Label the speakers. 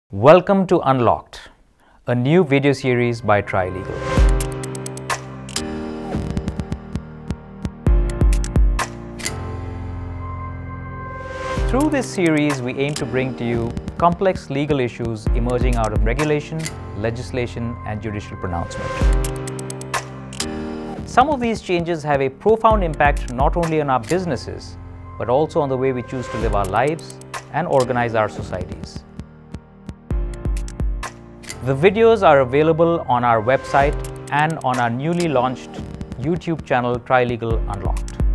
Speaker 1: Welcome to Unlocked, a new video series by Trilegal. Through this series, we aim to bring to you complex legal issues emerging out of regulation, legislation, and judicial pronouncement. Some of these changes have a profound impact not only on our businesses, but also on the way we choose to live our lives and organize our societies. The videos are available on our website and on our newly launched YouTube channel, Trilegal Unlocked.